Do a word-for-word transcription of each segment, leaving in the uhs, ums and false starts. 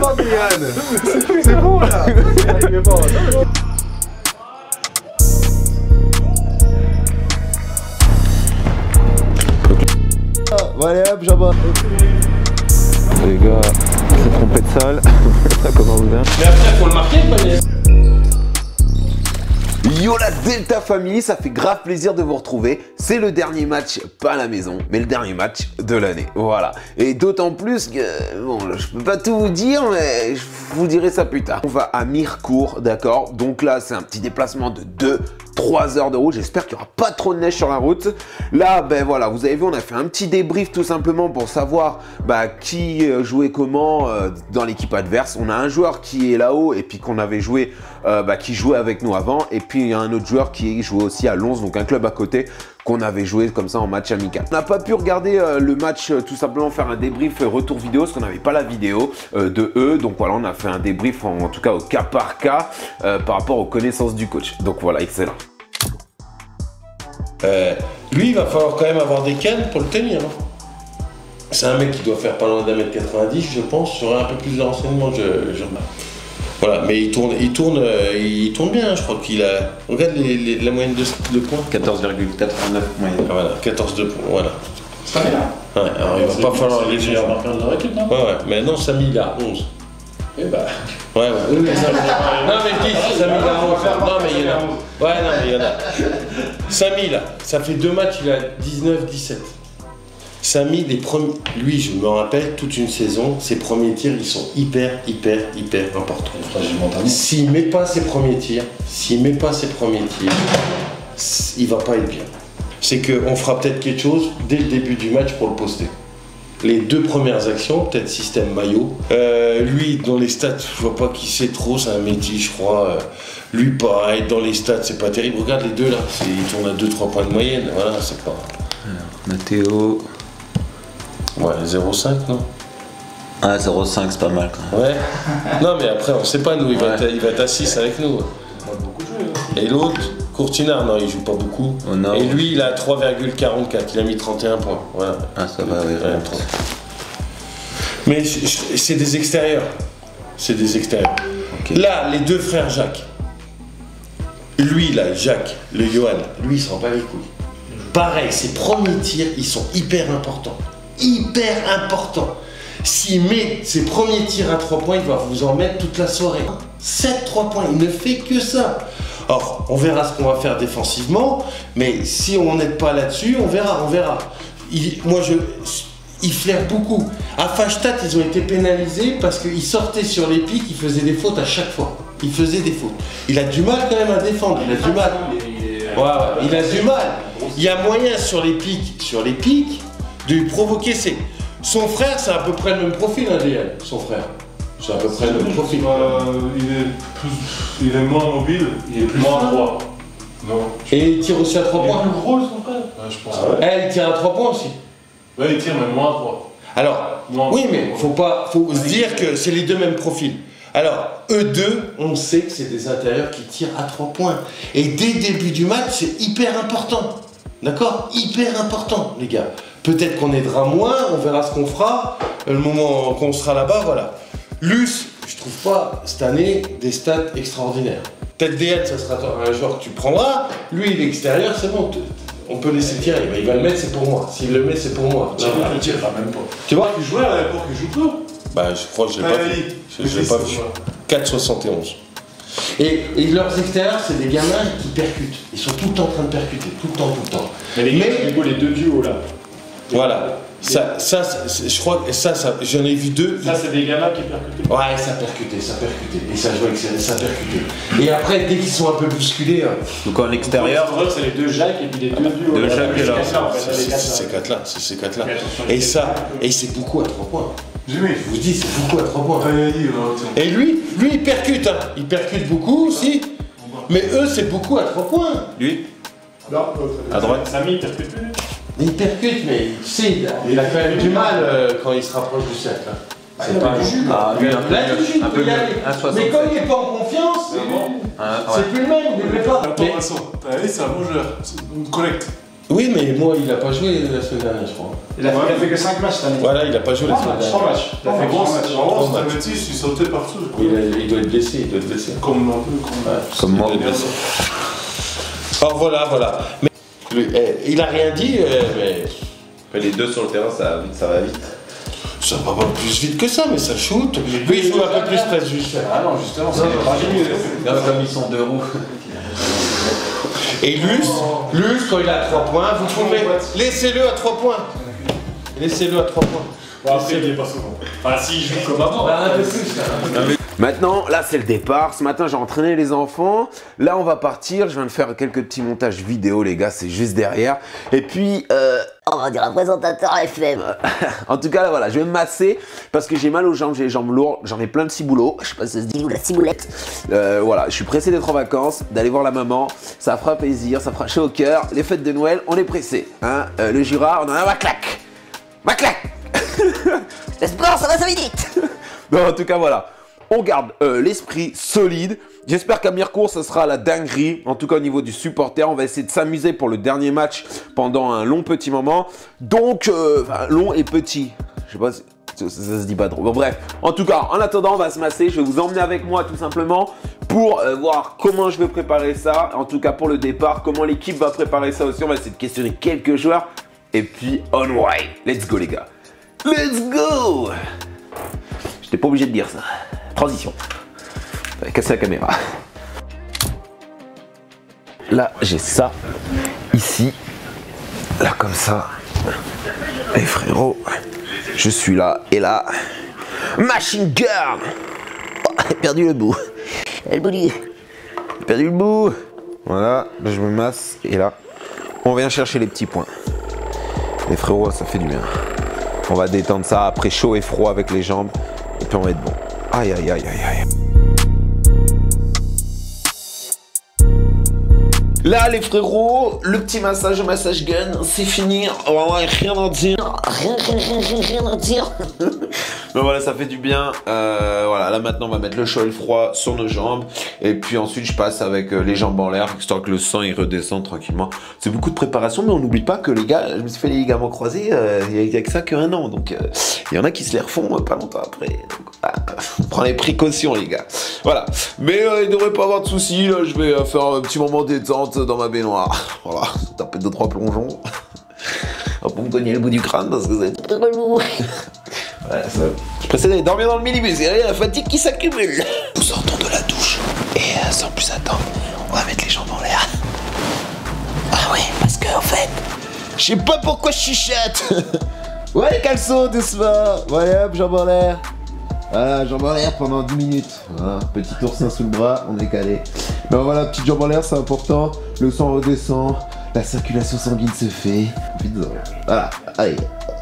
fort, Yann. C'est bon là. Il est bon. Bon allez hop, j'en bats. Les gars, c'est trompé de salle. Ça commence bien. Mais après, faut le marquer, le panier. Yo la Delta Family, ça fait grave plaisir de vous retrouver. C'est le dernier match, pas à la maison, mais le dernier match de l'année. Voilà. Et d'autant plus que, bon, je peux pas tout vous dire, mais je vous dirai ça plus tard. On va à Mirecourt, d'accord? Donc là, c'est un petit déplacement de deux trois heures de route. J'espère qu'il n'y aura pas trop de neige sur la route. Là, ben voilà, vous avez vu, on a fait un petit débrief tout simplement pour savoir bah, qui jouait comment euh, dans l'équipe adverse. On a un joueur qui est là-haut et puis qu'on avait joué, euh, bah, qui jouait avec nous avant. Et puis il y a un autre joueur qui jouait aussi à Lons, donc un club à côté qu'on avait joué comme ça en match amical. On n'a pas pu regarder euh, le match, euh, tout simplement faire un débrief euh, retour vidéo, parce qu'on n'avait pas la vidéo euh, de eux. Donc voilà, on a fait un débrief en, en tout cas au cas par cas euh, par rapport aux connaissances du coach. Donc voilà, excellent. Euh, lui, il va falloir quand même avoir des cannes pour le tenir. Hein. C'est un mec qui doit faire pas loin d'un mètre quatre-vingt-dix, je pense. J'aurai un peu plus de renseignements, je, je... Voilà, mais il tourne, il tourne, il tourne bien, hein, je crois qu'il a... Regarde les, les, la moyenne de, de points. quatorze virgule quatre-vingt-neuf moyenne. Ah, voilà, quatorze de points, voilà. Ça là. Ouais, alors il va pas falloir les meilleur marqueur de leur équipe, non? Ouais, ouais, mais non, Samy il a onze. Eh bah... Ouais, ouais. Oui, mais ça, non, mais je dis, Samy il a onze. Non, mais il y en a. Ouais, non, mais il y en a. Samy là, ça fait deux matchs, il a dix-neuf dix-sept. Samy, les premiers, lui, je me rappelle, toute une saison, ses premiers tirs, ils sont hyper, hyper, hyper importants. S'il met pas ses premiers tirs, s'il met pas ses premiers tirs, il va pas être bien. C'est qu'on fera peut-être quelque chose dès le début du match pour le poster. Les deux premières actions, peut-être système maillot. Euh, lui, dans les stats, je vois pas qui c'est trop, c'est un métier, je crois. Euh, lui, pareil, dans les stats, c'est pas terrible. Regarde les deux là, il tourne à deux trois points de moyenne, voilà, c'est pas... Alors, Mathéo... Ouais, zéro virgule cinq, non? Ah, zéro virgule cinq, c'est pas mal quand même. Ouais. Non, mais après, on sait pas, nous, il va, ouais. être, il va être à six avec nous. Et l'autre, Courtinard, non, il joue pas beaucoup. Oh, non. Et lui, il a trois virgule quarante-quatre, il a mis trente et un points. Voilà. Ah, ça va, oui. Ouais, mais c'est des extérieurs. C'est des extérieurs. Okay. Là, les deux frères Jacques. Lui, là, Jacques, le Johan, lui, il s'en bat les couilles. Pareil, ses premiers tirs, ils sont hyper importants. Hyper importants. S'il met ses premiers tirs à trois points, il va vous en mettre toute la soirée. sept trois points, il ne fait que ça. Alors, on verra ce qu'on va faire défensivement, mais si on n'aide pas là-dessus, on verra, on verra. Il, moi, je, il flaire beaucoup. À Fachstadt, ils ont été pénalisés parce qu'ils sortaient sur les pics, ils faisaient des fautes à chaque fois. Il faisait des fautes. Il a du mal quand même à défendre, il a du mal. Ouais, ouais, il a du mal. Il y a moyen sur les pics, sur les pics, de lui provoquer ses... Son frère, c'est à peu près le même profil, hein, D L, son frère. C'est à peu près le même profil. Euh, il, est plus, il est moins mobile, il est plus moins droit. Non. Et il tire aussi à trois points. Il est plus gros, son frère. Ouais, je pense. Ah ouais. Elle tire à trois points aussi. Ouais, il tire même moins à trois. Alors, moins oui, mais faut pas, faut se dire que c'est les deux mêmes profils. Alors, eux deux, on sait que c'est des intérieurs qui tirent à trois points. Et dès le début du match, c'est hyper important. D'accord? Hyper important, les gars. Peut-être qu'on aidera moins, on verra ce qu'on fera. Le moment qu'on sera là-bas, voilà. Luce, je trouve pas, cette année, des stats extraordinaires. Peut-être D L, ça sera un joueur que tu prendras. Lui, il est extérieur, c'est bon. On peut laisser tirer. Il va le mettre, c'est pour moi. S'il le met, c'est pour moi. Non, il ne tirera même pas. Tu vois? Tu jouais à l'époque, il joue plus. Bah, je crois que je l'ai pas vu. Je l'ai pas vu. quatre soixante et onze. Et, et leurs extérieurs, c'est des gamins qui percutent. Ils sont tout le temps en train de percuter, tout le temps, tout le temps. Mais les, Mais, gars, les deux duos là. Voilà. Ça, ça, je crois que ça, ça j'en ai vu deux. Ça, c'est des gamins qui percutent. Ouais, ça percutait, ça percutait. Et ça jouait excellent, ça percutait. Et après, dès qu'ils sont un peu bousculés. Hein, donc en extérieur. C'est les deux Jacques et puis les deux duos. Deux Jacques et là. C'est ces quatre-là, c'est ces quatre-là. Et ça, et c'est beaucoup à trois points. Je vous dis, c'est beaucoup à trois points. Et lui, lui, il percute, hein. Il percute beaucoup aussi. Mais eux, c'est beaucoup à trois points. Lui? Non, à droite. Samy, il percute plus. Il percute, mais tu sais, il a, il a quand même du mal euh, quand il se rapproche du cercle. Hein. C'est pas un jus. Ah, lui, un peu là, tout de suite, un peu y aller. Mais quand il n'est pas en confiance, c'est ah, ouais. plus le même, il ne l'est pas. Attends, Vincent, t'as vu, c'est un bon joueur. C'est une collecte. Oui, mais moi, il a pas joué la semaine dernière, je crois. Il a fait, il a fait que cinq matchs cette année. Voilà, il a pas joué la semaine trois dernière. matchs. Il a fait Avant, trois matchs. avant, c'était Métis, il sautait partout. Il, a- il doit être blessé, il doit être blessé. Comme un peu, comme. Ouais, Comme il moi. doit être blessé. Oh, voilà, voilà. Mais lui, eh, il a rien dit, euh, mais Mais les deux sur le terrain, ça, ça va vite. ça va pas plus vite que ça, mais ça shoot. Lui, il joue un peu plus près juste. Ah non, justement, c'est pas Comme ils sont deux roues. Et Luce, Luce, quand il a trois points, vous pouvez. Laissez-le à trois points. Laissez-le à trois points. Bon, après, il est pas souvent. Enfin, s'il joue comme avant. Maintenant, là c'est le départ. Ce matin j'ai entraîné les enfants. Là on va partir. Je viens de faire quelques petits montages vidéo, les gars, c'est juste derrière. Et puis, euh, On va dire un présentateur F M. en tout cas là voilà, je vais me masser parce que j'ai mal aux jambes, j'ai les jambes lourdes, j'en ai plein de ciboulots. Je sais pas si ça se dit ou la ciboulette. Euh, voilà, je suis pressé d'être en vacances, d'aller voir la maman. Ça fera plaisir, ça fera chaud au cœur. Les fêtes de Noël, on est pressé. Hein euh, le Jura, on en a un claque. Ma claque. Le sport, ça va, ça va vite. Non, en tout cas, voilà. On garde euh, l'esprit solide. J'espère qu'à Mirecourt, ce sera la dinguerie. En tout cas, au niveau du supporter, on va essayer de s'amuser pour le dernier match pendant un long petit moment. Donc, euh, enfin, long et petit. Je sais pas si ça, ça, ça se dit pas trop. Bon, bref. En tout cas, en attendant, on va se masser. Je vais vous emmener avec moi, tout simplement, pour euh, voir comment je vais préparer ça. En tout cas, pour le départ, comment l'équipe va préparer ça aussi. On va essayer de questionner quelques joueurs. Et puis, on way. Let's go, les gars. Let's go! J'étais pas obligé de dire ça. Transition. J'avais cassé la caméra. Là, j'ai ça. Ici. Là, comme ça. Et frérot, je suis là. Et là. Machine gun! Oh, j'ai perdu le bout. Le bout du... J'ai perdu le bout. Voilà, là, je me masse. Et là, on vient chercher les petits points. Les frérots, ça fait du bien. On va détendre ça après chaud et froid avec les jambes. Et puis on va être bon. Aïe, aïe, aïe, aïe, aïe. Là, les frérots, le petit massage, le massage gun, c'est fini. On va avoir rien à dire. Rien, rien, rien, rien, rien à dire. Mais voilà, ça fait du bien. Euh, voilà, là maintenant, on va mettre le chaud et le froid sur nos jambes. Et puis ensuite, je passe avec euh, les jambes en l'air, histoire que le sang il redescende tranquillement. C'est beaucoup de préparation, mais on n'oublie pas que les gars, je me suis fait les ligaments croisés, euh, il n'y a que ça qu'un an. Donc, euh, il y en a qui se les refont euh, pas longtemps après. Donc, voilà, on prend les précautions, les gars. Voilà. Mais euh, il ne devrait pas avoir de soucis. Là, je vais euh, faire un petit moment détente dans ma baignoire. Voilà, taper deux trois plongeons. Pour me cogner le bout du crâne parce que c'est Relou. Ouais, ça... Je précède d'aller dormir dans le minibus et la fatigue qui s'accumule. Nous sortons de la douche et euh, sans plus attendre, on va mettre les jambes en l'air. Ah ouais, parce que en fait... Je sais pas pourquoi je chuchote. Ouais, les caleçons, doucement. Voilà, jambes en l'air. Voilà, jambes en l'air pendant dix minutes. Voilà, petit oursin sous le bras, on est calé. Ben voilà, petite jambe en l'air, c'est important. Le sang redescend, la circulation sanguine se fait. Voilà, allez.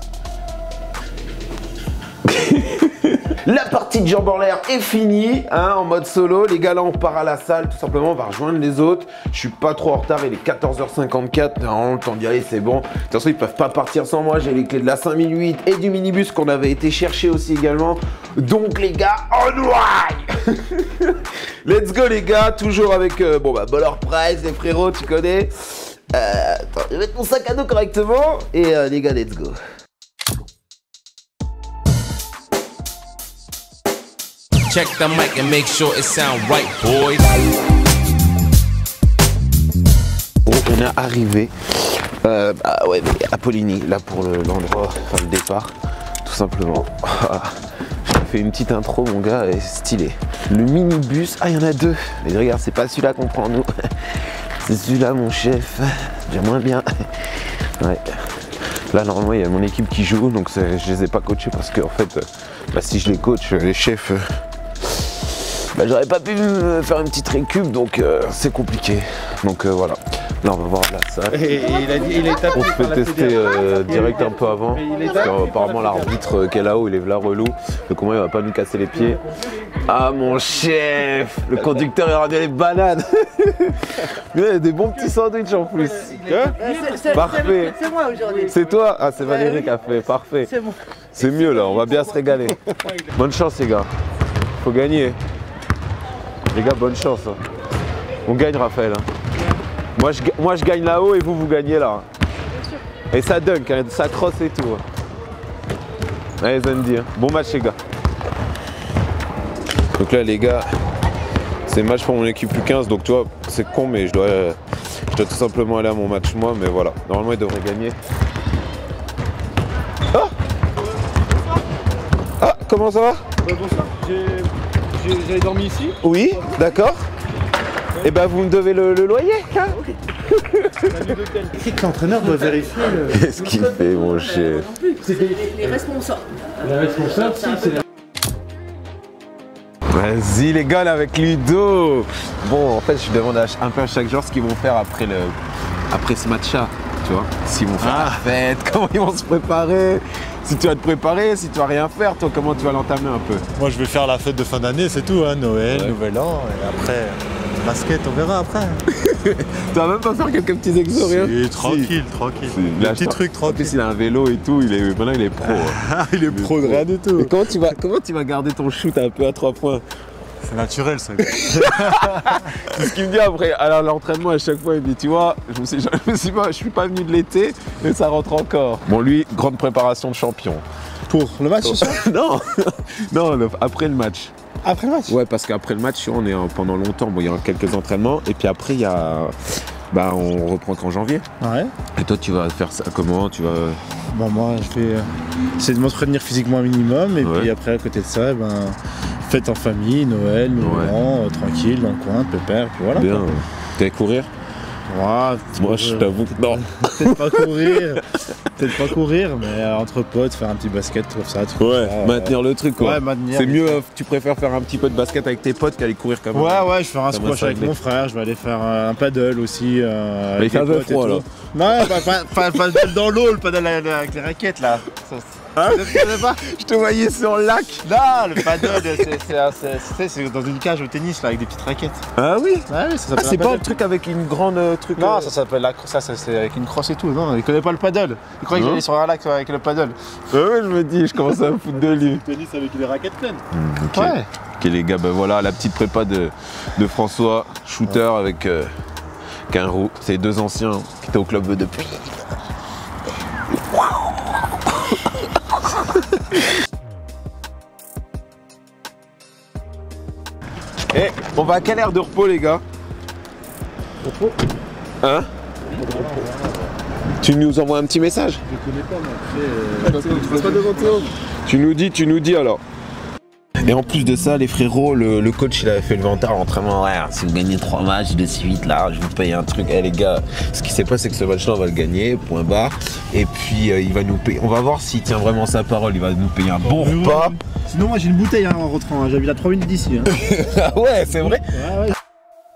La partie de jambes en l'air est finie, hein, en mode solo. Les gars, là, on part à la salle, tout simplement. On va rejoindre les autres. Je suis pas trop en retard, il est quatorze heures cinquante-quatre. Non, le temps d'y aller, c'est bon. De toute façon, ils peuvent pas partir sans moi. J'ai les clés de la cinq mille huit et du minibus qu'on avait été chercher aussi également. Donc, les gars, on way. Let's go, les gars. Toujours avec, euh, bon, bah, Baller Price, les frérots, tu connais. Euh, attends, je vais mettre mon sac à dos correctement. Et euh, les gars, let's go. Check the mic and make sure it sound right, boys. Bon, on est arrivé euh, bah ouais, à Poligny, là pour l'endroit, enfin le départ, tout simplement. J'ai fait une petite intro, mon gars, et stylé. Le minibus, ah, il y en a deux. Mais regarde, c'est pas celui-là qu'on prend, nous. C'est celui-là, mon chef. Bien moins bien. Ouais. Là, normalement, il y a mon équipe qui joue, donc je les ai pas coachés parce que, en fait, bah, si je les coach, les chefs. Bah, j'aurais pas pu me faire une petite récup, donc euh, c'est compliqué. Donc euh, voilà. Là, on va voir la salle. Et il a dit, il est tapé. On se fait tester euh, direct un peu avant. Parce qu'apparemment, l'arbitre qui est là-haut, il est là relou. Donc, comment il va pas nous casser les pieds? Ah, mon chef! Le conducteur, il aura bien les bananes. Il y a des bons petits sandwichs en plus. Hein? Parfait. C'est moi aujourd'hui. C'est toi? Ah, c'est Valérie qui a fait. Parfait. C'est moi. C'est mieux là, on va bien se régaler. Bonne chance, les gars. Faut gagner. Les gars, bonne chance. Hein. On gagne, Raphaël. Hein. Moi, je, moi, je gagne là-haut et vous, vous gagnez là. Et ça dunk, hein, ça crosse et tout. Allez Zandy, hein. Bon match les gars. Donc là les gars, c'est match pour mon équipe U quinze, donc tu vois, c'est con mais je dois, je dois tout simplement aller à mon match moi, mais voilà. Normalement ils devraient gagner. Ah, ah comment ça va? Euh, bonsoir, j'avais dormi ici. Oui, d'accord. Et ben vous me devez le, le loyer, hein. C'est que l'entraîneur doit vérifier. Le... Qu'est-ce qu'il fait mon chef? Les responsables. Les responsables, si, c'est la... Vas-y les gars là avec Ludo. Bon en fait je demande à, un peu à chaque joueur ce qu'ils vont faire après, le, après ce match-là. Tu vois, s'ils vont faire Ah. la fête, comment ils vont se préparer. Si tu vas te préparer, si tu vas rien faire, toi comment tu vas l'entamer un peu? Moi je vais faire la fête de fin d'année, c'est tout, hein, Noël, Ouais. Nouvel An, et après, basket, on verra après. Tu vas même pas faire quelques petits exos, rien? Et tranquille, tranquille. Si. Des Là, petits je- trucs En tranquilles. plus il a un vélo et tout, il est, maintenant il est pro. hein. Il est pro de rien du tout. Et comment tu, vas, comment tu vas garder ton shoot un peu à trois points? C'est naturel ça. C'est ce qu'il me dit après. Alors l'entraînement à chaque fois il me dit tu vois, je me suis, je me suis pas, je suis pas venu de l'été, mais ça rentre encore. Bon lui, grande préparation de champion. Pour le match, c'est ça? non, non, le- après le match. Après le match? Ouais, parce qu'après le match, on est en- pendant longtemps. Bon, il y a quelques entraînements et puis après il y a, bah on reprend qu'en janvier. Ouais. Et toi tu vas faire ça comment? Tu vas. Bon, moi je vais euh, essayer de m'entraîner physiquement un minimum, et Ouais. puis après à côté de ça, ben, fête en famille, Noël, Nouvel Ouais. An, euh, tranquille, dans le coin, pépère, puis voilà. Bien. Tu vas courir? Ouais, Moi je t'avoue que non. peut-être pas courir, peut-être pas courir, mais euh, entre potes, faire un petit basket, comme ça. tout Ouais, ça, euh, maintenir le truc quoi. Ouais, maintenir. C'est mieux, euh, tu préfères faire un petit peu de basket avec tes potes qu'aller courir comme Ouais, ouais, je vais faire un Ça va squash avec s'arrêter. mon frère, je vais aller faire euh, un paddle aussi. Euh, Mais avec il fait un les peu potes et froid, tout. là. Non, pas, pas, pas, pas le paddle dans l'eau, le paddle avec les raquettes là. Ça, Hein? tu connais pas? Je te voyais sur le lac. Non, le paddle, c'est- c'est un- c'est- c'est c'est dans une cage au tennis là, avec des petites raquettes. Ah oui? Ouais, oui, ça Ah, s'appelle c'est un pas un paddle. truc avec une grande euh, truc. Non, euh, ça s'appelle la ça, ça, c'est avec une crosse et tout. Non, il connaît pas le paddle. Il croyait que Non. j'allais sur un lac avec le paddle. Ouais, ouais, je me dis, je commence à me foutre de lui. Tennis avec les raquettes pleines. Ok. Ouais. Ok les gars, ben voilà la petite prépa de, de François, shooter avec euh, Quinrou. C'est deux anciens qui étaient au club depuis. Et on va à quelle heure de repos les gars? Repos? Hein? Tu nous envoies un petit message? Je connais pas, mais après, euh, tu passes pas devant toi. Tu nous dis, tu nous dis alors. Et en plus de ça, les frérots, le, le coach il avait fait le vantard à l'entraînement. Ouais, si vous gagnez trois matchs de suite, là, je vous paye un truc. Eh les gars, ce qui s'est passé, c'est que ce match-là, on va le gagner, point barre. Et puis euh, il va nous payer. On va voir s'il tient vraiment sa parole. Il va nous payer un bon repas. Sinon, moi j'ai une bouteille hein, en rentrant. Hein. J'habite à trois minutes d'ici. Hein. Ah ouais, c'est vrai. Ouais, ouais.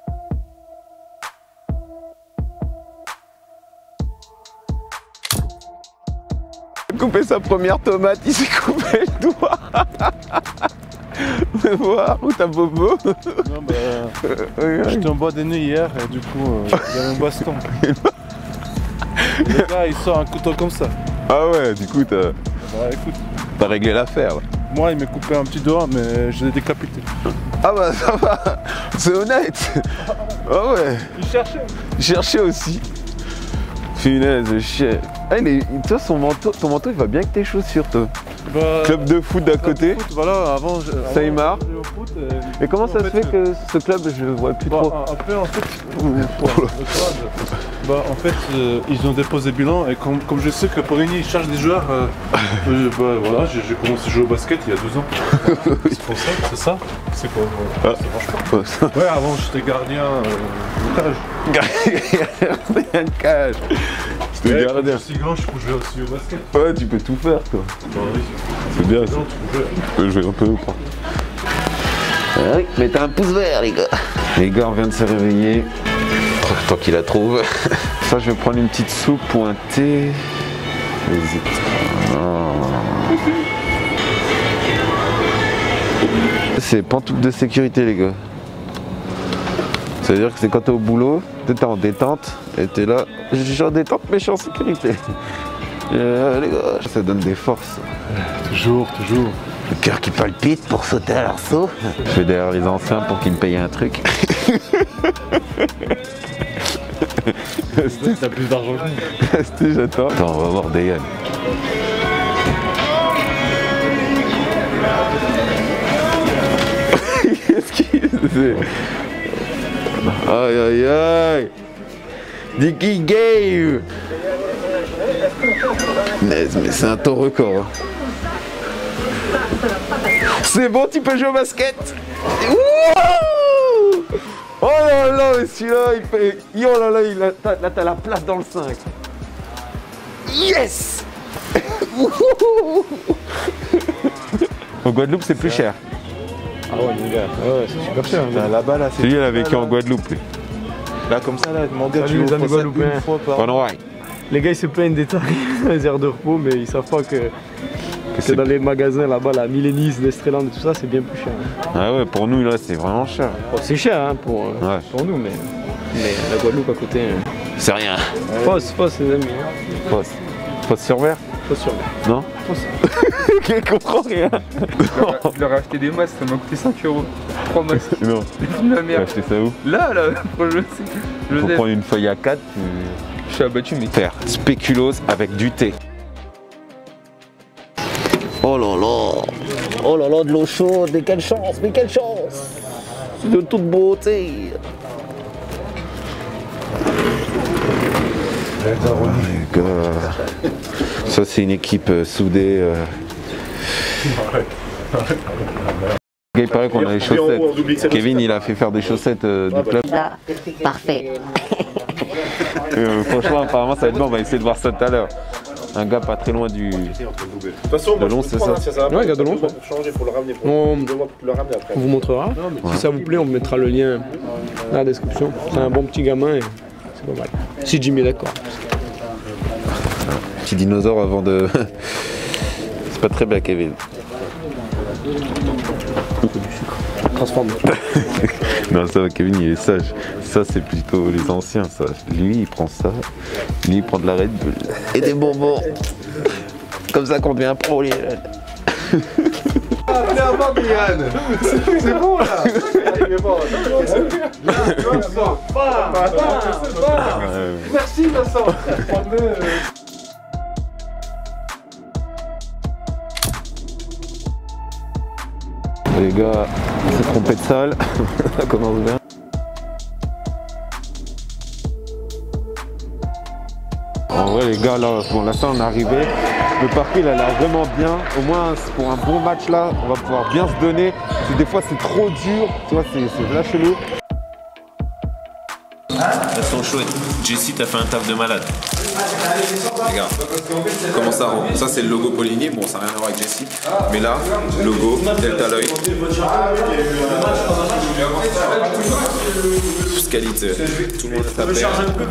Couper sa première tomate, il s'est coupé le doigt. On va voir où t'as Bobo. Non, bah, j'étais en bas des nez hier et du coup, euh, j'avais un baston. Et le gars, il sort un couteau comme ça. Ah ouais, du coup t'as Bah écoute, t'as réglé l'affaire. là. moi, il m'a coupé un petit doigt, mais je l'ai décapité. Ah bah ça va, c'est honnête. Ah ouais, Il cherchait. cherchez aussi. Punaise, chien. Ah, il est... Toi, son manteau, ton manteau, il va bien avec tes chaussures, toi. Bah, Club de foot d'à club de côté. foot, voilà, avant, je- avant, Saïmar. je jouais au foot, et, Et comment ça en se fait, fait que ce club, je vois plus bah, trop. après, en fait, le club, bah, en fait euh, ils ont déposé bilan et comme, comme je sais que Porigny cherche des joueurs, euh, euh, bah, voilà, j'ai j'ai commencé à jouer au basket il y a douze ans. C'est pour ça, c'est ça C'est quoi ouais, Ah. ça marche pas. Ouais, avant j'étais gardien euh, au cage. C'est un cage. C'était Ouais, gardien. quand je suis grand, je peux jouer aussi au basket. Ouais, tu peux tout faire, quoi. Bah oui. C'est bien, ça. Non, tu peux jouer. Tu peux jouer un peu ou pas. Ah oui, mettez un pouce vert, les gars. Les gars, on vient de se réveiller. Tant qu'il la trouve. Ça, je vais prendre une petite soupe pointée. Vas-y. Oh. C'est pantoufle de sécurité, les gars. Ça veut dire que c'est quand t'es au boulot, t'es en détente, et t'es là, je suis en détente mais je suis en sécurité. Euh, les gars, ça donne des forces. Toujours, toujours. Le cœur qui palpite pour sauter à l'arceau. Je vais derrière les anciens pour qu'ils me payent un truc. T'as plus d'argent que moi. C'était j'attends. Attends, on va voir Dayan. Qu'est-ce qu'il fait? Aïe aïe aïe. Dicky Game. Mais, mais c'est un temps record. Hein. C'est bon, tu peux jouer au basket. Wouh! Oh là là, mais celui-là, il fait... Oh là là, il a... là t'as la place dans le cinq. Yes. En Guadeloupe, c'est plus cher. Ah ouais, mon gars, ouais, c'est super cher. Bah, là-bas, là, c'est lui, il a vécu en Guadeloupe. Lui. Là, comme ça, là, mon gars, tu les amis guadeloupéens. Une fois par an. Les gars, ils se plaignent des tarifs les aires de repos, mais ils savent pas que, que dans les magasins là-bas, la Millénis, l'Estreland et tout ça, c'est bien plus cher. Hein. Ah ouais, pour nous, là, c'est vraiment cher. Bon, c'est cher hein, pour, ouais. pour nous, mais, mais la Guadeloupe à côté. Hein. C'est rien. Fausse, fausse, les amis. Hein. Fausse. Fausse sur verre? Fausse sur verre. Non? Fausse. Je comprends rien. Je leur ai acheté des masques, ça m'a coûté cinq euros. trois masques. Non. La merde. Tu as acheté ça où? Là, là, pour je sais. Je Faut sais. prendre une feuille à quatre. Tu... Je suis abattu, mais. Faire spéculoos avec du thé. Oh là là. Oh là là, de l'eau chaude, mais quelle chance, mais quelle chance. C'est de toute beauté. Oh les gars. Ça c'est une équipe euh, soudée. Euh... Il paraît qu'on a les chaussettes. Kevin il a fait faire des chaussettes euh, du club. Là, parfait. Euh, franchement apparemment ça va être bon, on va essayer de voir ça tout à l'heure. Un gars pas très loin du... De toute Delon, c'est ça? Ouais, gars de Delon. On vous montrera. Ouais. Si ça vous plaît, on mettra le lien dans la description. C'est un bon petit gamin et c'est pas mal. Si Jimmy est d'accord. Petit dinosaure avant de... C'est pas très bien Kevin. Transforme. Non ça va, Kevin il est sage. Ça c'est plutôt les anciens ça. Lui il prend ça. Lui il prend de la Red Bull. Et des bonbons. Comme ça qu'on devient pro les jeunes. Ah clairement Yann. C'est bon là. Merci Vincent. Les gars, on s'est trompé de salle. Ça commence bien. En vrai les gars là, bon là ça on est arrivé. Le parquet il a l'air vraiment bien. Au moins pour un bon match là, on va pouvoir bien se donner. Parce que des fois c'est trop dur. Tu vois, c'est là chelou. Elles sont chouettes. Jessie t'as fait un taf de malade. Regarde, comment ça rend? Ça c'est le logo Poligny, bon ça n'a rien à voir avec Jessie. Mais là, logo, Delta Lloyd. Plus qualité. Tout le monde est tapé.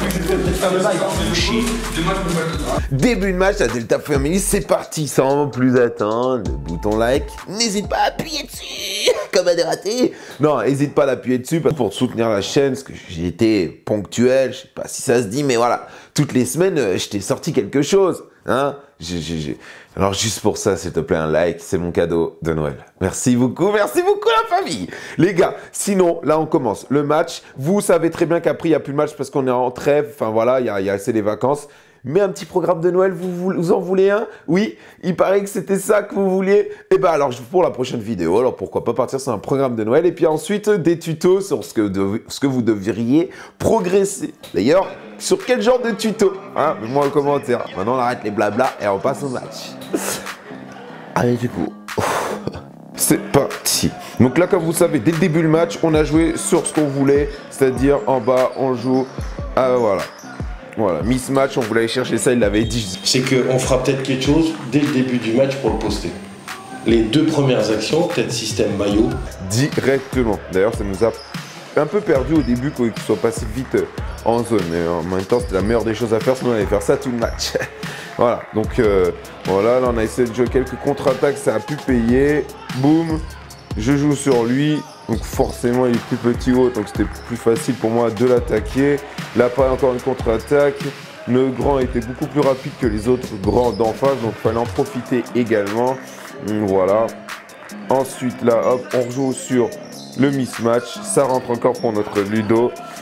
Début de match, la Delta Family, c'est parti. Sans plus attendre, le bouton like. N'hésite pas à appuyer dessus, comme à des ratés. Non, n'hésite pas à appuyer dessus pour soutenir la chaîne, parce que j'ai été ponctuel, je sais pas si ça se dit, mais voilà. Toutes les semaines, je t'ai sorti quelque chose. Hein j'ai, j'ai, j'ai... Alors juste pour ça, s'il te plaît, un like, c'est mon cadeau de Noël. Merci beaucoup, merci beaucoup la famille. Les gars, sinon, là on commence le match. Vous savez très bien qu'après, il n'y a plus de match parce qu'on est en trêve. Enfin voilà, il y a, y a assez les vacances. Mais un petit programme de Noël, vous, vous, vous en voulez un? Oui, il paraît que c'était ça que vous vouliez. Et ben alors, pour la prochaine vidéo, alors pourquoi pas partir sur un programme de Noël. Et puis ensuite, des tutos sur ce que, de, ce que vous devriez progresser. D'ailleurs, sur quel genre de tuto, hein? Mets-moi en commentaire. Maintenant, on arrête les blabla et on passe au match. Allez, du coup, c'est parti. Donc là, comme vous savez, dès le début du match, on a joué sur ce qu'on voulait. C'est-à-dire, en bas, on joue... Ah, voilà. Voilà, mismatch, on voulait aller chercher ça, il l'avait dit. C'est qu'on fera peut-être quelque chose dès le début du match pour le poster. Les deux premières actions, peut-être système maillot. Directement. D'ailleurs, ça nous a un peu perdu au début qu'il soit passé vite en zone. Mais en même temps, c'était la meilleure des choses à faire, sinon on allait faire ça tout le match. Voilà, donc euh, voilà, là on a essayé de jouer quelques contre-attaques, ça a pu payer. Boum, je joue sur lui. Donc forcément il est plus petit haut, donc c'était plus facile pour moi de l'attaquer. Là pas encore une contre-attaque. Le grand était beaucoup plus rapide que les autres grands d'en face, donc il fallait en profiter également. Voilà. Ensuite là, hop, on rejoue sur le mismatch. Ça rentre encore pour notre Ludo.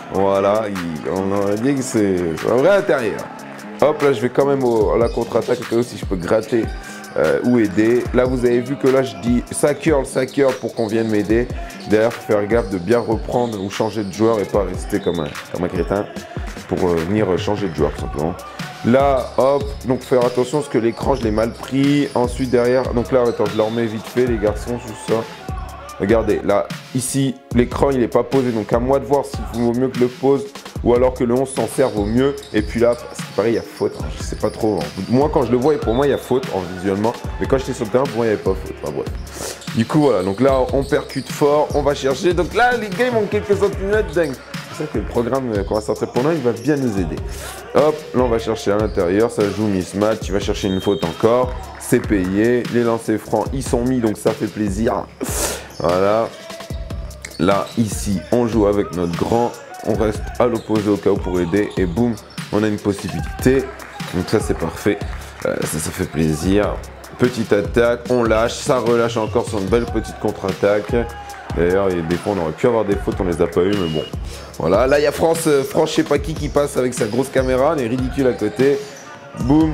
Voilà, il, on aurait dit que c'est un vrai intérieur. Hop, là, je vais quand même au, à la contre-attaque, au cas où si je peux gratter euh, ou aider. Là, vous avez vu que là, je dis ça curl, ça curl pour qu'on vienne m'aider. Derrière, faut faire gaffe de bien reprendre ou changer de joueur et pas rester comme un, comme un crétin pour euh, venir changer de joueur, tout simplement. Là, hop, donc faire attention parce que l'écran, je l'ai mal pris. Ensuite, derrière, donc là, attends, je le remets vite fait, les garçons, juste ça. Regardez, là, ici, l'écran, il n'est pas posé. Donc, à moi de voir s'il vaut mieux que le pose ou alors que le onze s'en sert vaut mieux. Et puis là, c'est pareil, il y a faute. Hein, je sais pas trop. Hein. Moi, quand je le vois, pour moi, il y a faute en visuellement. Mais quand j'étais sur le terrain, pour moi, il n'y avait pas faute. Enfin, bref. Du coup, voilà. Donc là, on percute fort. On va chercher. Donc là, les gars, ils manquent quelques centimètres dingue. C'est ça que le programme qu'on va sortir pour nous, il va bien nous aider. Hop, là, on va chercher à l'intérieur. Ça joue mismatch. Il va chercher une faute encore. C'est payé. Les lancers francs, ils sont mis. Donc, ça fait plaisir. Voilà, là, ici, on joue avec notre grand, on reste à l'opposé au cas où pour aider, et boum, on a une possibilité. Donc ça, c'est parfait, euh, ça, ça fait plaisir. Petite attaque, on lâche, ça relâche encore sur une belle petite contre-attaque. D'ailleurs, il y a des fois, on aurait pu avoir des fautes, on les a pas eu, mais bon. Voilà, là, il y a France, euh, France, je sais pas qui, qui passe avec sa grosse caméra, elle est ridicule à côté. Boum.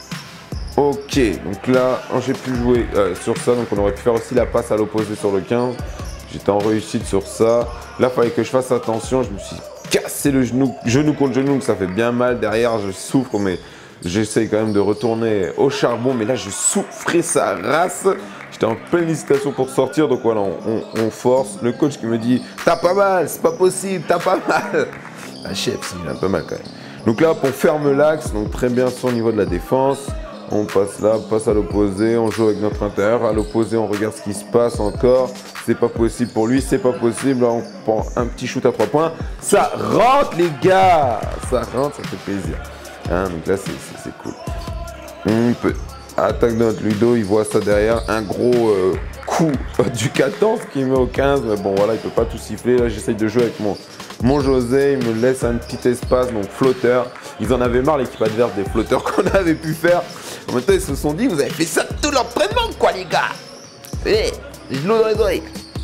Ok, donc là, j'ai pu jouer euh, sur ça, donc on aurait pu faire aussi la passe à l'opposé sur le quinze. J'étais en réussite sur ça. Là, il fallait que je fasse attention, je me suis cassé le genou, genou contre genou, donc ça fait bien mal. Derrière, je souffre, mais j'essaye quand même de retourner au charbon. Mais là, je souffrais sa race. J'étais en pleine hésitation pour sortir, donc voilà, on, on, on force. Le coach qui me dit, t'as pas mal, c'est pas possible, t'as pas mal. Ah, chef, il a un peu mal quand même. Donc là, on ferme l'axe, donc très bien sur le niveau de la défense. On passe là, passe à l'opposé, on joue avec notre intérieur. À l'opposé, on regarde ce qui se passe encore. C'est pas possible pour lui, c'est pas possible. Là, on prend un petit shoot à trois points. Ça rentre, les gars. Ça rentre, ça fait plaisir. Hein, donc là, c'est cool. On peut. Attaque de notre Ludo, il voit ça derrière. Un gros euh, coup du quatorze qui met au quinze. Mais bon, voilà, il peut pas tout siffler. Là, j'essaye de jouer avec mon, mon José. Il me laisse un petit espace, donc flotteur. Ils en avaient marre, l'équipe adverse, des flotteurs qu'on avait pu faire. En même temps, ils se sont dit, vous avez fait ça tout l'entraînement, quoi, les gars. Eh, je l'aurais rigolé.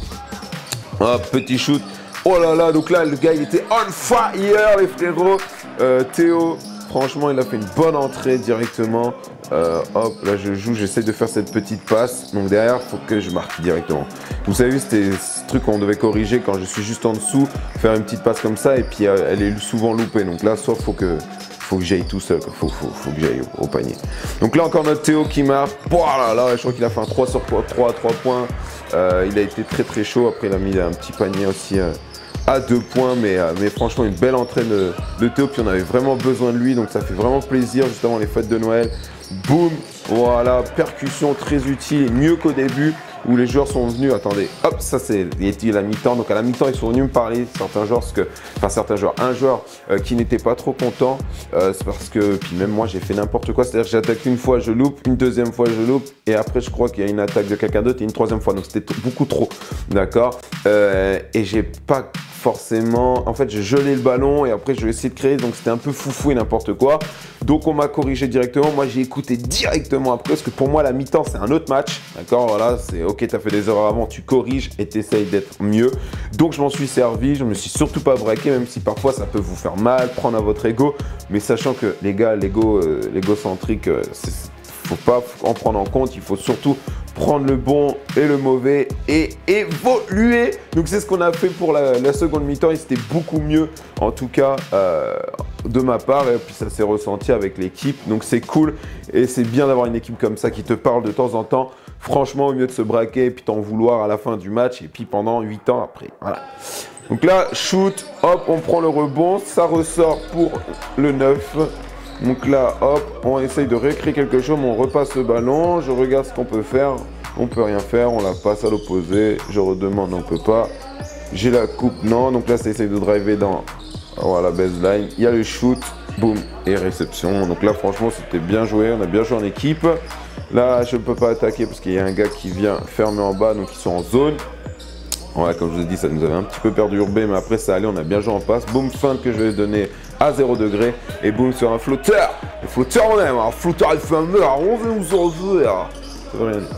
Ah, petit shoot. Oh là là, donc là, le gars, il était on fire, les frérots. Euh, Théo, franchement, il a fait une bonne entrée directement. Euh, hop, là, je joue, j'essaie de faire cette petite passe. Donc derrière, il faut que je marque directement. Vous savez, c'était ce truc qu'on devait corriger quand je suis juste en dessous. Faire une petite passe comme ça, et puis euh, elle est souvent loupée. Donc là, soit il faut que... faut que j'aille tout seul, il faut, faut, faut que j'aille au, au panier. Donc là encore notre Théo qui marque. Voilà, là, je crois qu'il a fait un trois sur trois à trois points. Euh, il a été très très chaud. Après il a mis un petit panier aussi euh, à deux points. Mais, euh, mais franchement une belle entrée de, de Théo. Puis on avait vraiment besoin de lui. Donc ça fait vraiment plaisir juste avant les fêtes de Noël. Boum, voilà, percussion très utile, mieux qu'au début. Où les joueurs sont venus, attendez, hop, ça c'est la mi-temps, donc à la mi-temps ils sont venus me parler, certains joueurs, parce que, enfin certains joueurs, un joueur euh, qui n'était pas trop content, euh, c'est parce que, puis même moi j'ai fait n'importe quoi, c'est-à-dire que j'attaque une fois, je loupe, une deuxième fois je loupe, et après je crois qu'il y a une attaque de quelqu'un d'autre et une troisième fois, donc c'était beaucoup trop, d'accord, euh, et j'ai pas forcément, en fait j'ai gelé le ballon et après je vais essayer de créer, donc c'était un peu foufou et n'importe quoi, donc on m'a corrigé directement, moi j'ai écouté directement après, parce que pour moi la mi-temps c'est un autre match, d'accord, voilà, c'est ok, tu as fait des erreurs avant, tu corriges et tu essayes d'être mieux. Donc je m'en suis servi, je me suis surtout pas braqué, même si parfois ça peut vous faire mal, prendre à votre ego. Mais sachant que les gars, l'ego, euh, l'égocentrique, euh, faut pas en prendre en compte, il faut surtout prendre le bon et le mauvais et évoluer. Donc c'est ce qu'on a fait pour la, la seconde mi-temps et c'était beaucoup mieux en tout cas euh, de ma part et puis ça s'est ressenti avec l'équipe. Donc c'est cool et c'est bien d'avoir une équipe comme ça qui te parle de temps en temps. Franchement, au mieux de se braquer et puis t'en vouloir à la fin du match et puis pendant huit ans après. Voilà. Donc là, shoot, hop, on prend le rebond, ça ressort pour le neuf. Donc là, hop, on essaye de réécrire quelque chose, mais on repasse le ballon, je regarde ce qu'on peut faire. On peut rien faire, on la passe à l'opposé, je redemande, on peut pas. J'ai la coupe, non. Donc là, ça essaye de driver dans voilà, baseline. Il y a le shoot, boum, et réception. Donc là, franchement, c'était bien joué, on a bien joué en équipe. Là, je ne peux pas attaquer parce qu'il y a un gars qui vient fermer en bas, donc ils sont en zone. Ouais, comme je vous ai dit, ça nous avait un petit peu perturbé, mais après ça allait, on a bien joué en passe. Boum, feinte que je vais donner à zéro degré. Et boum, sur un flotteur. Le flotteur, on aime. Un flotteur, il fait un meurtre. On veut nous en faire. Ça veut rien dire.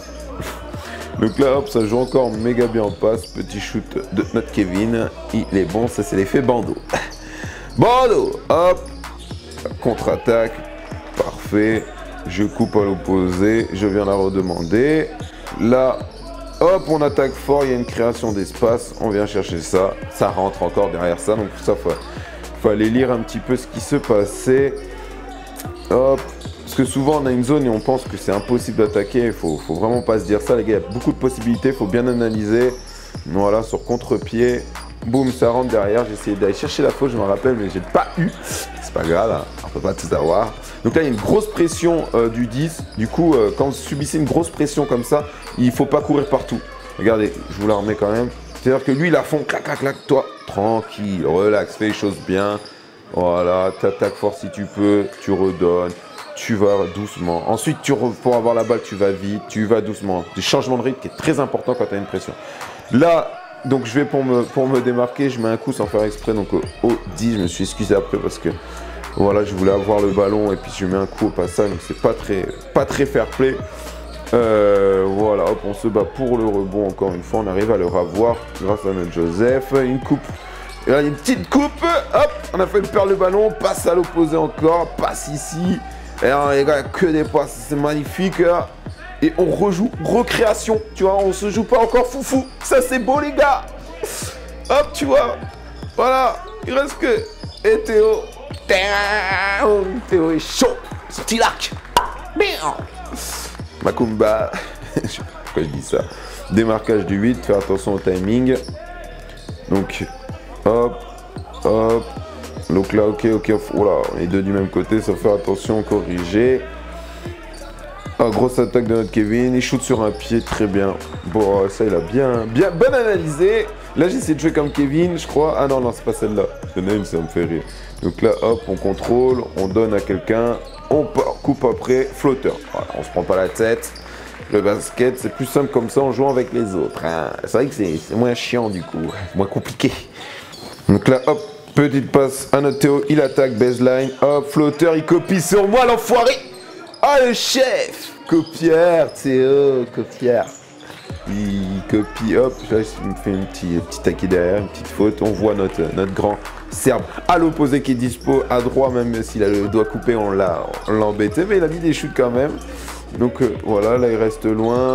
Donc là, hop, ça joue encore méga bien en passe. Petit shoot de notre Kevin. Il est bon, ça c'est l'effet bandeau. Bordeaux, hop, contre-attaque, parfait. Je coupe à l'opposé, je viens la redemander. Là, hop, on attaque fort, il y a une création d'espace, on vient chercher ça. Ça rentre encore derrière ça, donc ça, il fallait lire un petit peu ce qui se passait. Hop, parce que souvent on a une zone et on pense que c'est impossible d'attaquer. Il faut, faut vraiment pas se dire ça, les gars. Il y a beaucoup de possibilités, il faut bien analyser. Voilà, sur contre-pied. Boum, ça rentre derrière. J'ai essayé d'aller chercher la faute, je me rappelle, mais j'ai pas eu. C'est pas grave, hein, on peut pas tout avoir. Donc là, il y a une grosse pression euh, du dix. Du coup, euh, quand vous subissez une grosse pression comme ça, il faut pas courir partout. Regardez, je vous la remets quand même. C'est-à-dire que lui, il a fond, clac, clac, clac. Toi, tranquille, relax, fais les choses bien. Voilà, t'attaques fort si tu peux, tu redonnes. Tu vas doucement. Ensuite, tu pour avoir la balle, tu vas vite, tu vas doucement. Du changement de rythme qui est très important quand tu as une pression. Là, donc je vais pour me, pour me démarquer, je mets un coup sans faire exprès. Donc au, au dix, je me suis excusé après parce que voilà, je voulais avoir le ballon et puis je mets un coup au passage. Donc c'est pas très, pas très fair play. Euh, voilà, hop, on se bat pour le rebond encore une fois. On arrive à le revoir grâce à notre Joseph. Une coupe. Et là, une petite coupe. Hop, on a fait perdre le ballon. Passe à l'opposé encore. Passe ici. Et alors, les gars, il n'y a que des passes, c'est magnifique. Hein. Et on rejoue, recréation, tu vois, on se joue pas encore foufou. Ça, c'est beau, les gars. Hop, tu vois. Voilà, il reste que. Et Théo. Théo est chaud. Sorti l'arc. Makumba. Je sais pas pourquoi je dis ça. Démarquage du huit, faire attention au timing. Donc, hop, hop. Donc là, ok, ok, voilà, on est deux du même côté, ça fait attention, corriger. Ah, grosse attaque de notre Kevin, il shoot sur un pied, très bien. Bon, ça, il a bien, bien, bien analysé. Là, j'essaie de jouer comme Kevin, je crois. Ah non, non, c'est pas celle-là. Il y en a une, ça me fait rire. Donc là, hop, on contrôle, on donne à quelqu'un, on coupe après, flotteur. Voilà, on se prend pas la tête. Le basket, c'est plus simple comme ça en jouant avec les autres. Hein. C'est vrai que c'est moins chiant, du coup, moins compliqué. Donc là, hop. Petite passe à notre Théo, il attaque baseline, hop, flotteur, il copie sur moi, l'enfoiré. Ah, le chef. Copière, Théo, copière. Il copie, hop, là, il me fait une petite, petite taquille derrière, une petite faute. On voit notre, notre grand Serbe à l'opposé qui est dispo, à droit, même s'il a le doigt coupé, on l'a embêté, mais il a mis des shoots quand même. Donc euh, voilà, là, il reste loin.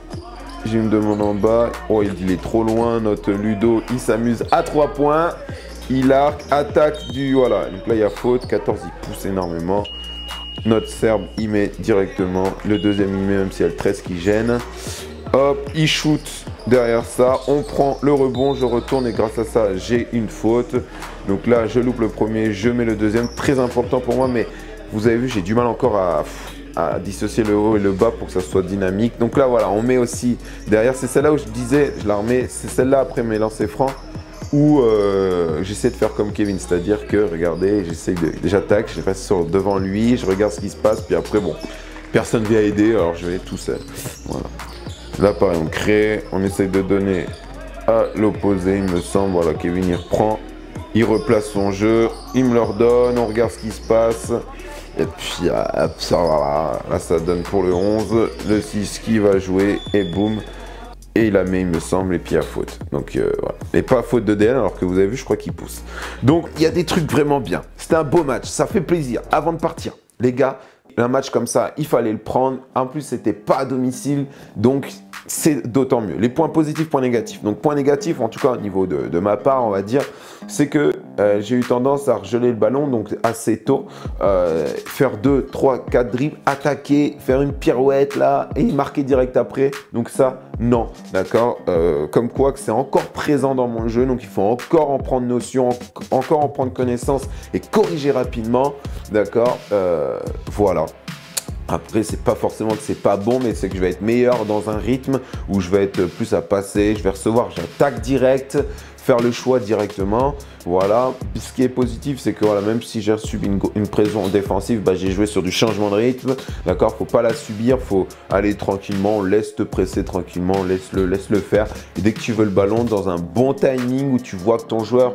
J'ai une demande en bas. Oh, il est trop loin, notre Ludo, il s'amuse à trois points. Il arc, attaque du... Voilà, donc là il y a faute, quatorze il pousse énormément. Notre Serbe il met directement, le deuxième il met même s'il y a le treize qui gêne. Hop, il shoot derrière ça, on prend le rebond, je retourne et grâce à ça j'ai une faute. Donc là je loupe le premier, je mets le deuxième, très important pour moi mais vous avez vu j'ai du mal encore à... à dissocier le haut et le bas pour que ça soit dynamique. Donc là voilà, on met aussi derrière, c'est celle-là où je disais, je la remets, c'est celle-là après mes lancers francs. Où euh, j'essaie de faire comme Kevin, c'est-à-dire que, regardez, j'essaie de... J'attaque, je reste sur, devant lui, je regarde ce qui se passe, puis après, bon, personne vient aider, alors je vais tout seul. Voilà. Là, pareil, on crée, on essaie de donner à l'opposé, il me semble. Voilà, Kevin, il reprend, il replace son jeu, il me le redonne, on regarde ce qui se passe. Et puis, hop, ça, voilà, là, ça donne pour le onze, le six qui va jouer, et boum. Et il la met, il me semble, et puis à faute. Donc euh, voilà. Et pas à faute de D L, alors que vous avez vu, je crois qu'il pousse. Donc il y a des trucs vraiment bien. C'était un beau match, ça fait plaisir. Avant de partir, les gars, un match comme ça, il fallait le prendre. En plus, c'était pas à domicile, donc c'est d'autant mieux. Les points positifs, points négatifs. Donc point négatif, en tout cas au niveau de, de ma part, on va dire, c'est que euh, j'ai eu tendance à regeler le ballon, donc assez tôt, euh, faire deux, trois, quatre dribbles, attaquer, faire une pirouette là, et marquer direct après. Donc ça, non, d'accord. euh, Comme quoi que c'est encore présent dans mon jeu, donc il faut encore en prendre notion, en, encore en prendre connaissance et corriger rapidement, d'accord. euh, Voilà. Après, c'est pas forcément que c'est pas bon, mais c'est que je vais être meilleur dans un rythme où je vais être plus à passer, je vais recevoir, j'attaque direct, faire le choix directement. Voilà. Ce qui est positif, c'est que voilà, même si j'ai subi une, une pression défensive, bah, j'ai joué sur du changement de rythme. D'accord, faut pas la subir, faut aller tranquillement, laisse te presser tranquillement, laisse-le laisse le faire. Et dès que tu veux le ballon, dans un bon timing où tu vois que ton joueur qui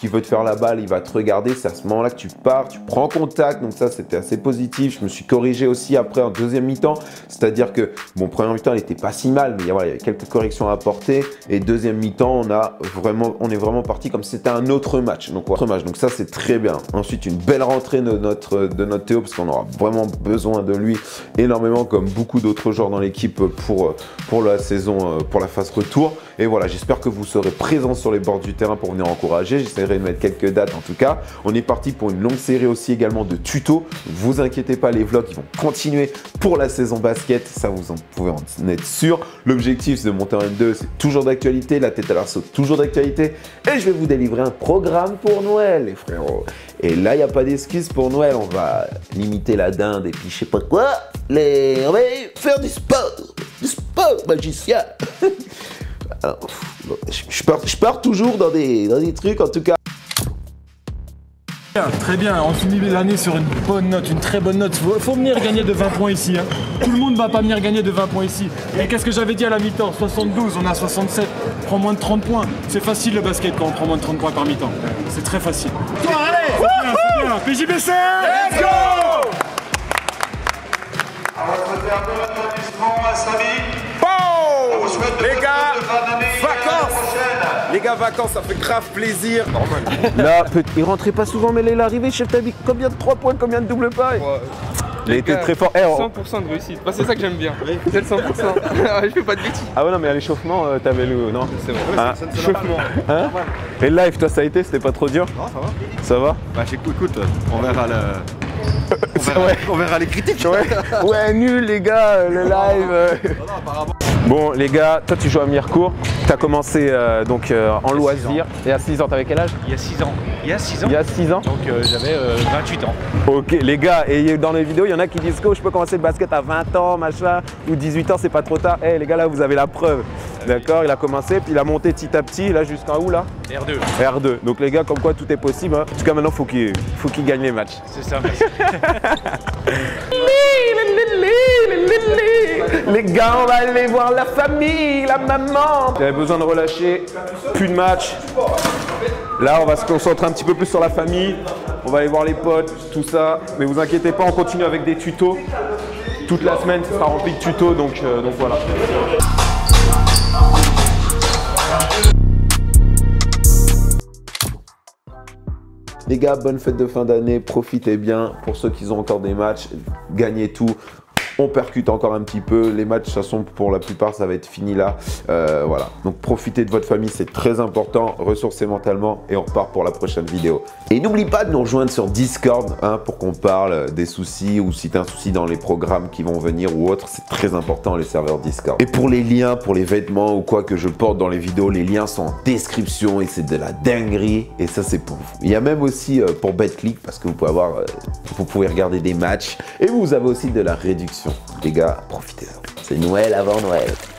qu'il veut te faire la balle, il va te regarder. C'est à ce moment-là que tu pars, tu prends contact. Donc ça, c'était assez positif. Je me suis corrigé aussi après en deuxième mi-temps. C'est-à-dire que, bon, première mi-temps, elle n'était pas si mal, mais voilà, il y avait quelques corrections à apporter. Et deuxième mi-temps, on, a vraiment, on est vraiment parti comme si c'était un autre match. Donc, autre match. Donc ça, c'est très bien. Ensuite, une belle rentrée de notre, de notre Théo, parce qu'on aura vraiment besoin de lui énormément, comme beaucoup d'autres joueurs dans l'équipe pour, pour la saison, pour la phase retour. Et voilà, j'espère que vous serez présents sur les bords du terrain pour venir encourager. J'essaierai de mettre quelques dates en tout cas. On est parti pour une longue série aussi également de tutos. Ne vous inquiétez pas, les vlogs ils vont continuer pour la saison basket. Ça, vous en pouvez en être sûr. L'objectif, c'est de monter en N deux. C'est toujours d'actualité. La tête à l'arceau, toujours d'actualité. Et je vais vous délivrer un programme pour Noël, les frérots. Et là, il n'y a pas d'excuse pour Noël. On va limiter la dinde et puis je sais pas quoi. Les... On va faire du sport. Du sport, magicien. Alors, je, pars, je pars toujours dans des, dans des trucs, en tout cas. Très bien, on finit l'année sur une bonne note, une très bonne note. Faut, faut venir gagner de vingt points ici. Hein. Tout le monde va pas venir gagner de vingt points ici. Et qu'est-ce que j'avais dit à la mi-temps? soixante-douze, on a soixante-sept. Prends moins de trente points. C'est facile le basket quand on prend moins de trente points par mi-temps. C'est très facile. Toi, allez, c'est bien, c'est bien. P J B C, let's go! À votre terme de l'établissement, Samy. Les gars, vacances. Les gars, vacances, ça fait grave plaisir. Là, il rentrait pas souvent, mais là, il est arrivé, chef, t'as dit combien de trois points, combien de double paille? Il a été très fort. Eh, cent pour cent de réussite. Bah, c'est ça que j'aime bien. C'est le cent pour cent. Je fais pas de bêtises. Ah ouais, non, mais à l'échauffement, euh, t'avais le... Non, c'est vrai. Ah. Échauffement. Hein? Et le live, toi, ça a été? C'était pas trop dur? Non, ça va. Ça va? Bah, écoute, on verra le... On verra, ouais. on verra les critiques. Ouais, ouais, nul les gars, le live. Euh... Non, non, apparemment. Bon les gars, toi tu joues à Mirecourt, tu as commencé euh, donc euh, en loisir. Et à six ans, t'avais quel âge? Il y a six ans. Il y a six ans. Il y a six ans. Donc euh, j'avais euh, vingt-huit ans. Ok les gars, et dans les vidéos, il y en a qui disent que je peux commencer le basket à vingt ans, machin, ou dix-huit ans, c'est pas trop tard. Eh hey, les gars, là vous avez la preuve. D'accord, il a commencé, puis il a monté petit à petit, là jusqu'à où là? R deux. R deux. Donc les gars, comme quoi tout est possible. Hein. En tout cas maintenant, faut qu'il faut qu'il gagne les matchs. C'est ça, merci. Les gars, on va aller voir la famille, la maman. J'avais besoin de relâcher, plus de match. Là, on va se concentrer un petit peu plus sur la famille. On va aller voir les potes, tout ça. Mais vous inquiétez pas, on continue avec des tutos. Toute la semaine sera remplie de tutos, donc, euh, donc voilà. Les gars, bonne fête de fin d'année, profitez bien. Pour ceux qui ont encore des matchs, gagnez tout. On percute encore un petit peu. Les matchs, de toute façon, pour la plupart, ça va être fini là. Euh, voilà. Donc, profitez de votre famille, c'est très important. Ressourcez mentalement et on repart pour la prochaine vidéo. Et n'oublie pas de nous rejoindre sur Discord hein, pour qu'on parle des soucis ou si tu as un souci dans les programmes qui vont venir ou autre. C'est très important, les serveurs Discord. Et pour les liens, pour les vêtements ou quoi que je porte dans les vidéos, les liens sont en description et c'est de la dinguerie. Et ça, c'est pour vous. Il y a même aussi euh, pour BetClick parce que vous pouvez avoir, euh, vous pouvez regarder des matchs et vous avez aussi de la réduction. Les gars, profitez-en. C'est Noël avant Noël.